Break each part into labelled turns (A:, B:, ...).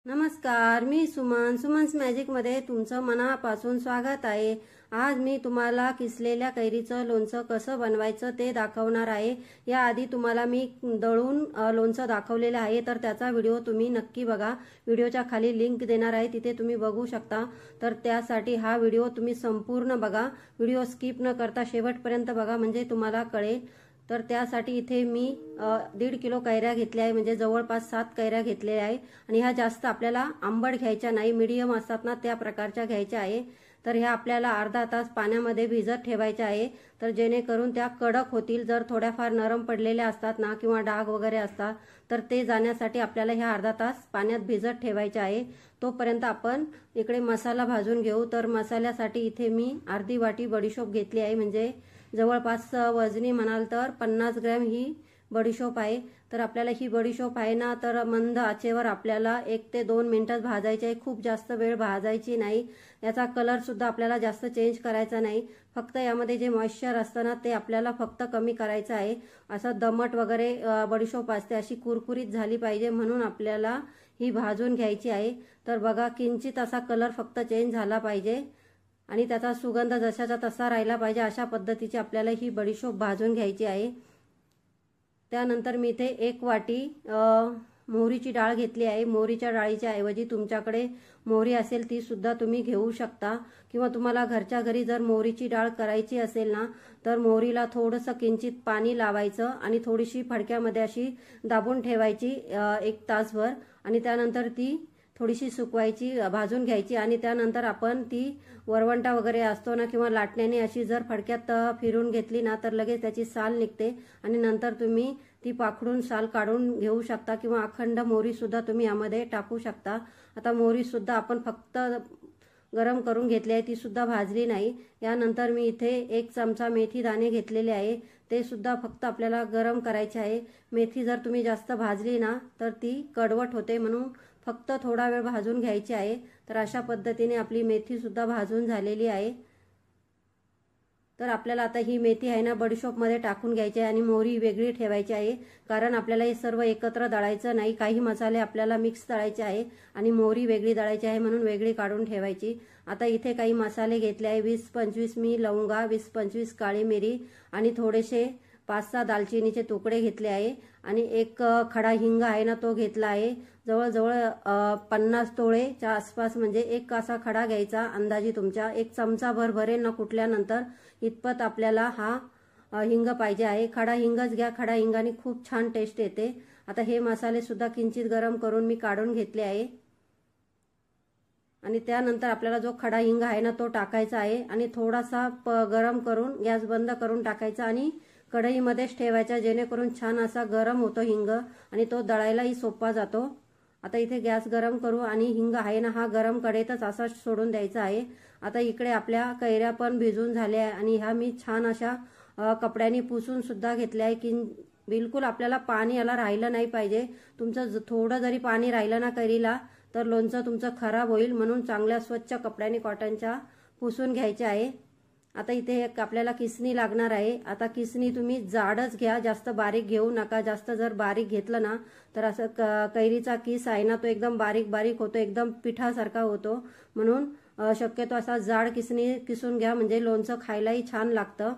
A: नमस्कार, मी सुमन्स मॅजिकमध्ये तुमचं मनापासून स्वागत आहे। आज मी तुम्हाला किसलेल्या कैरीचं लोणचं कसं बनवायचं ते दाखवणार आहे। याआधी तुम्हाला मी दळून लोणचं दाखवलेलं आहे, तर त्याचा व्हिडिओ तुम्ही नक्की बघा। व्हिडिओच्या खाली लिंक देणार आहे, तिथे तुम्ही बघू शकता। तर त्यासाठी हा व्हिडिओ तुम्ही संपूर्ण बघा, व्हिडिओ स्किप न करता शेवटपर्यंत बघा, म्हणजे तुम्हाला कळेल। तर त्यासाठी इथे मी 1.5 किलो कैऱ्या घेतल्या आहे, म्हणजे जवळपास 7 कैऱ्या घेतलेल्या आहे। आणि ह्या जास्त आपल्याला आंबट घ्यायच्या नाही, मीडियम असतात ना त्या प्रकारच्या घ्यायच्या आहे। तर ह्या आपल्याला अर्धा तास पाण्यामध्ये भिजत ठेवायच्या आहे, तर जेणेकरून त्या कडक होतील। जर थोड्याफार नरम पडलेल्या असतात ना किंवा डाग वगैरे असतात, तर ते जाण्यासाठी आपल्याला ह्या अर्धा तास पाण्यात भिजत ठेवायच्या आहे। तोपर्यंत आपण इकडे मसाला भाजून घेऊ। तर मसाल्यासाठी इथे मी अर्धी वाटी बडीशोप घेतली आहे, म्हणजे जवळपास वजनी म्हणाल तर 50 ग्रॅम ही बडीशोप आहे। तर आपल्याला ही बडीशोप आहे ना, तर मंद आचेवर आपल्याला 1 ते 2 मिनिटात भाजायची आहे, खूप जास्त वेळ भाजायची नाही। याचा कलर सुद्धा आपल्याला जास्त चेंज करायचा नाही, फक्त यामध्ये जे मॉइश्चर असतं ना ते आपल्याला फक्त कमी करायचं आहे। असं दमट वगैरे बडीशोप असते, अशी कुरकुरीत झाली पाहिजे, म्हणून आपल्याला ही भाजून घ्यायची आहे। तर बघा, किंचित असा कलर फक्त चेंज झाला पाहिजे आणि त्याचा सुगंध जशाचा तसा राहिला पाहिजे, अशा पद्धतीची आपल्याला ही बडीशोप भाजून घ्यायची आहे। त्यानंतर मी इथे 1 वाटी मोहरीची डाळ घेतली आहे। मोहरीच्या डाळीच्या ऐवजी तुमच्याकडे मोहरी असेल ती सुद्धा तुम्ही घेऊ शकता, किंवा तुम्हाला घरच्या घरी जर मोहरीची डाळ करायची असेल ना, तर मोहरीला थोडंसं किंचित पाणी लावायचं आणि थोडीशी फडक्यामध्ये अशी दाबून ठेवायची 1 तासभर, आणि त्यानंतर ती थोडीशी सुकवायची, भाजून घ्यायची। आणि त्यानंतर आपण ती वरवंटा वगैरे असतो ना, किंवा लाटण्याने अशी जर फडक्यात फिरून घेतली ना, तर लगेच त्याची साल निघते आणि नंतर तुम्ही ती पाखडून साल काढून घेऊ शकता, किंवा अखंड मोहरी सुद्धा तुम्ही यामध्ये टाकू शकता। आता मोहरी सुद्धा आपण फक्त गरम करून घेतली आहे, ती सुद्धा भाजली नाही। यानंतर मी इथे 1 चमचा मेथी दाणे घेतलेले आहे, ते सुद्धा फक्त आपल्याला गरम करायचे आहे। मेथी जर तुम्ही जास्त भाजली ना, तर ती कडवट होते, म्हणून फक्त थोडा वेळ भाजून घ्यायची आहे। तर अशा पद्धतीने आपली मेथी सुद्धा भाजून झालेली आहे। तर आपल्याला आता ही मेथी आहे ना बडीशोप मध्ये टाकून घ्यायची आहे, आणि मोहरी वेगळी ठेवायची आहे, कारण आपल्याला हे सर्व एकत्र दळायचं नाही। काही मसाले आपल्याला मिक्स दळायचे आहे आणि मोहरी वेगळी दळायची आहे, म्हणून वेगळी काढून ठेवायची। आता इथे काही मसाले घेतले आहे, 20-25 मी लवंगा, 20-25 काळी मिरी आणि थोडेसे 5-6 दालचिनीचे तुकडे घेतले आहे, आणि 1 खडा हिंग आहे ना तो घेतला आहे। जवळजवळ 50 तोळेच्या आसपास, म्हणजे 1 असा खडा घ्यायचा अंदाजी तुमच्या। 1 चमचा भर भरेल ना कुटल्यानंतर, इतपत आपल्याला हा हिंग पाहिजे आहे। खडा हिंगच घ्या, खडा हिंगाने खूप छान टेस्ट येते। आता हे मसाले सुद्धा किंचित गरम करून मी काढून घेतले आहे, आणि त्यानंतर आपल्याला जो खडा हिंग आहे ना तो टाकायचा आहे, आणि थोडासा गरम करून गॅस बंद करून टाकायचा आणि कढईमध्येच ठेवायचा, जेणेकरून छान असा गरम होतो हिंग आणि तो दळायलाही सोपा जातो। आता इथे गॅस गरम करू, आणि हिंग आहे ना हा गरम कढईतच असा सोडून द्यायचा आहे। आता इकडे आपल्या कैऱ्या पण भिजून झाल्या आहे, आणि ह्या मी छान अशा कपड्याने पुसून सुद्धा घेतल्या आहे, की बिलकुल आपल्याला पाणी याला राहिलं नाही पाहिजे। तुमचं थोडं जरी पाणी राहिलं ना कैरीला, तर लोणचं तुमचं खराब होईल, म्हणून चांगल्या स्वच्छ कपड्याने कॉटनच्या पुसून घ्यायचे आहे। आता इथे एक आपल्याला किसणी लागणार आहे। आता किसणी तुम्ही जाडच घ्या, जास्त बारीक घेऊ नका। जास्त जर बारीक घेतलं ना, तर असं कैरीचा किस आहे ना तो एकदम बारीक बारीक होतो, एकदम पिठासारखा होतो, म्हणून शक्यतो असा जाड किसणी किसून घ्या, म्हणजे लोणचं खायलाही छान लागतं।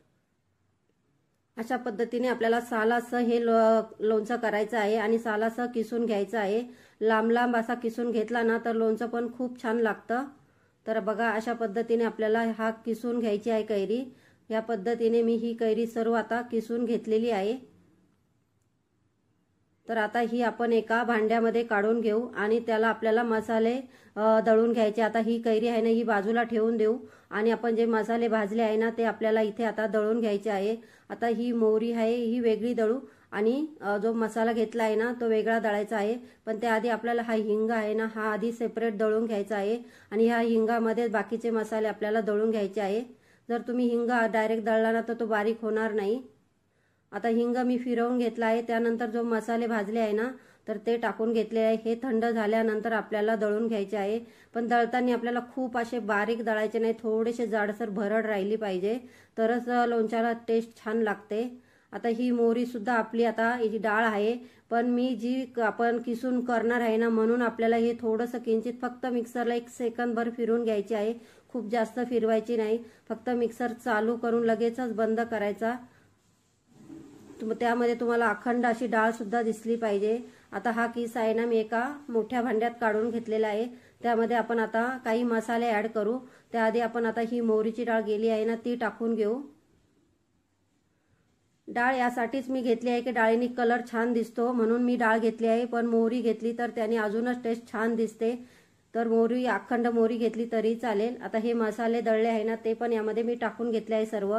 A: अशा पद्धतीने आपल्याला सालासह हे लोणचं करायचं आहे, आणि सालासह किसून घ्यायचं आहे। लांब लांब असा किसून घेतला ना, तर लोणचं पण खूप छान लागतं। तर बघा, अशा पद्धतीने आपल्याला हा किसून घ्यायची आहे कैरी। या पद्धतीने मी ही कैरी सर्व आता किसून घेतलेली आहे। तर आता ही आपण एका भांड्यामध्ये काढून घेऊ, आणि त्याला आपल्याला मसाले दळून घ्यायचे। आता ही कैरी आहे ना ही बाजूला ठेवून देऊ, आणि आपण जे मसाले भाजले आहे ना ते आपल्याला इथे आता दळून घ्यायचे आहे। आता ही मोहरी आहे ही वेगळी दळू, आणि जो मसाला घेतला आहे ना तो वेगळा दळायचा आहे। पण त्याआधी आपल्याला हा हिंग आहे ना हा आधी सेपरेट दळून घ्यायचा आहे, आणि ह्या हिंगामध्ये बाकीचे मसाले आपल्याला दळून घ्यायचे आहे। जर तुम्ही हिंग डायरेक्ट दळला ना तर तो बारीक होणार नाही। आता हिंग मी फिरवून घेतला आहे, त्यानंतर जो मसाले भाजले आहे ना तर ते टाकून घेतले आहे। हे थंड झाल्यानंतर आपल्याला दळून घ्यायचे आहे, पण दळताना आपल्याला खूप असे बारीक दळायचे नाही, थोडेसे जाडसर भरड राहिली पाहिजे, तरच लोणच्याला टेस्ट छान लागते। आता ही मोहरी सुद्धा आपली आता ही डाळ आहे, पण मी जी आपण किसून करणार आहे ना, म्हणून आपल्याला हे थोडंसं किंचित फक्त मिक्सरला 1 सेकंदभर फिरून घ्यायचे आहे. खूप जास्त फिरवायची नाही, फक्त मिक्सर चालू करून लगेचच बंद करायचा. त्यामध्ये तुम्हाला अखंड अशी डाळ सुद्धा दिसली पाहिजे. आता हा किस आहे ना, मी एका मोठ्या भांड्यात काढून घेतलेला आहे. त्यामध्ये आपण आता काही मसाले ऍड करू. त्याआधी आपण आता ही मोहरीची डाळ गेली आहे ना, ती टाकून घेऊ. डाळ यासाठीच मी घेतली आहे की डाळीने कलर छान दिसतो, म्हणून मी डाळ घेतली आहे. पण मोहरी घेतली तर त्याने अजूनच टेस्ट छान दिसते. तर मोहरी अखंड मोहरी घेतली तरी चालेल. आता हे मसाले दळले आहे ना, ते पण यामध्ये मी टाकून घेतले आहे सर्व.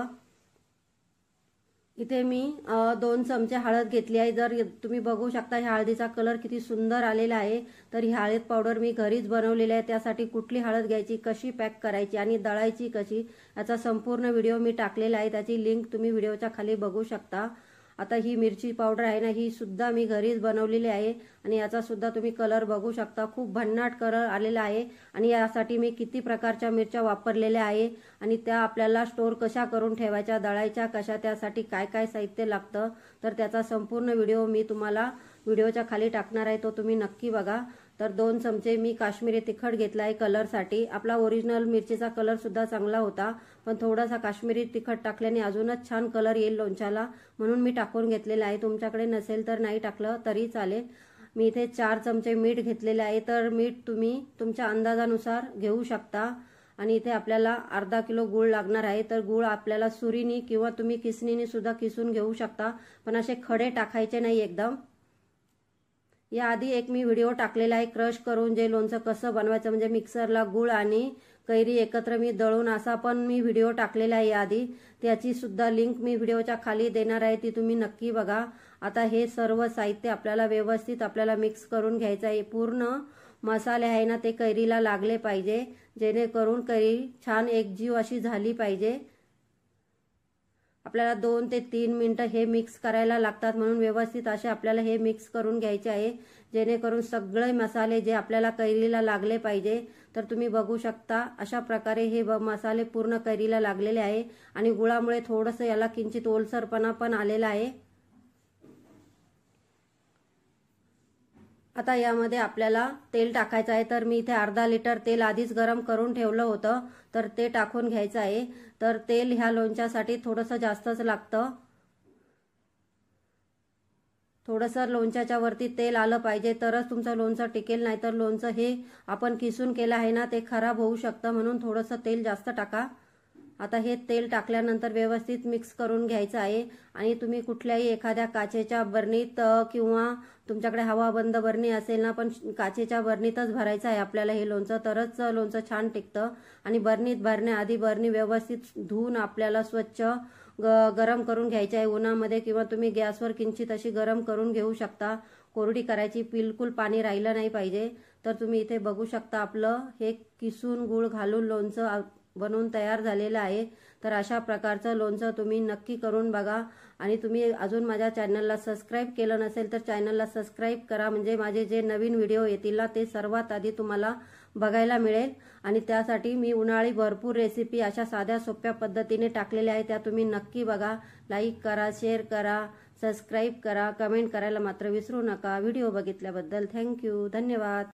A: इथे मी 2 चमचे हळद घेतली आहे. जर तुम्ही बघू शकता ह्या हळदीचा कलर किती सुंदर आलेला आहे. तर ही हळद पावडर मी घरीच बनवलेली आहे. त्यासाठी कुठली हळद घ्यायची, कशी पॅक करायची आणि दळायची कशी, याचा संपूर्ण व्हिडिओ मी टाकलेला आहे. त्याची लिंक तुम्ही व्हिडिओच्या खाली बघू शकता. आता ही मिरची पावडर आहे ना, ही सुद्धा मी घरीच बनवलेली आहे आणि याचा सुद्धा तुम्ही कलर बघू शकता. खूप भन्नाट कलर आलेला आहे आणि यासाठी मी किती प्रकारच्या मिरच्या वापरलेल्या आहे आणि त्या आपल्याला स्टोर कशा करून ठेवायच्या, दळायच्या कशा, त्यासाठी काय काय साहित्य लागतं, तर त्याचा संपूर्ण व्हिडिओ मी तुम्हाला व्हिडिओच्या खाली टाकणार आहे. तो तुम्ही नक्की बघा. तर 2 चमचे मी काश्मीरी तिखट घेतला आहे कलरसाठी. आपला ओरिजिनल मिरचीचा कलर सुद्धा चांगला होता, पण थोडासा काश्मीरी तिखट टाकल्याने अजूनच छान कलर येईल लोणच्याला, म्हणून मी टाकून घेतलेला आहे. तुमच्याकडे नसेल तर नाही टाकलं तरी चालेल. मी इथे 4 चमचे मीठ घेतलेले आहे. तर मीठ तुम्ही तुमच्या अंदाजानुसार घेऊ शकता. आणि इथे आपल्याला अर्धा किलो गूळ लागणार आहे. तर गूळ आपल्याला सुरीनी किंवा तुम्ही किसणीने सुद्धा किसून घेऊ शकता, पण असे खडे टाकायचे नाही एकदम. याआधी एक मी व्हिडिओ टाकलेला आहे क्रश करून जे लोणचं कसं बनवायचं, म्हणजे मिक्सरला गूळ आणि कैरी एकत्र मी दळून, असा पण मी व्हिडिओ टाकलेला आहे याआधी. त्याची सुद्धा लिंक मी व्हिडिओच्या खाली देणार आहे, ती तुम्ही नक्की बघा. आता हे सर्व साहित्य आपल्याला व्यवस्थित मिक्स करून घ्यायचं आहे. पूर्ण मसाले आहे ना, ते कैरीला लागले पाहिजे, जेणेकरून कैरी छान एकजीव अशी झाली पाहिजे. आपल्याला 2 ते 3 मिनिटं हे मिक्स करायला लागतात, म्हणून व्यवस्थित असे आपल्याला हे मिक्स करून घ्यायचे आहे, जेणेकरून सगळे मसाले जे आपल्याला कैरीला लागले पाहिजे. तर तुम्ही बघू शकता अशा प्रकारे हे मसाले पूर्ण कैरीला लागलेले आहे आणि गुळामुळे थोडंसं याला किंचित ओलसरपणा पण आलेला आहे. आता यामध्ये आपल्याला तेल टाकायचं आहे. तर मी इथे अर्धा लिटर तेल आधीच गरम करून ठेवलं होतं, तर ते टाकून घ्यायचं आहे. तर तेल ह्या लोणच्यासाठी थोडंसं जास्तच लागतं. थोडंसं लोणच्याच्या वरती तेल आलं पाहिजे, तरच तुमचं लोणचं टिकेल. नाही तर लोणचं हे आपण किसून केलं आहे ना, ते खराब होऊ शकतं, म्हणून थोडंसं तेल जास्त टाका. आता हे तेल टाकल्यानंतर व्यवस्थित मिक्स करून घ्यायचं आहे. आणि तुम्ही कुठल्याही एखाद्या काचेच्या बरणीत किंवा तुमच्याकडे हवाबंद बरणी असेल ना, पण काचेच्या बरणीतच भरायचं आहे आपल्याला हे लोणचं, तरच लोणचं छान टिकतं. आणि बरणीत भरण्याआधी बरणी व्यवस्थित धुवून आपल्याला स्वच्छ गरम करून घ्यायची आहे उन्हामध्ये, किंवा तुम्ही गॅसवर किंचित अशी गरम करून घेऊ शकता. कोरडी करायची, बिलकुल पाणी राहिलं नाही पाहिजे. तर तुम्ही इथे बघू शकता आपलं हे किसून गूळ घालून लोणचं बनवून तयार झालेलं आहे. तर अशा प्रकारचं लोणचं तुम्ही नक्की करून बघा. आणि तुम्ही अजून माझ्या चॅनलला सबस्क्राईब केलं नसेल तर चॅनलला सबस्क्राईब करा, म्हणजे माझे जे नवीन व्हिडिओ येतील ना, ते सर्वात आधी तुम्हाला बघायला मिळेल. आणि त्यासाठी मी उन्हाळी भरपूर रेसिपी अशा साध्या सोप्या पद्धतीने टाकलेल्या आहेत, त्या तुम्ही नक्की बघा. लाईक करा, शेअर करा, सबस्क्राईब करा, कमेंट करायला मात्र विसरू नका. व्हिडिओ बघितल्याबद्दल थँक्यू, धन्यवाद.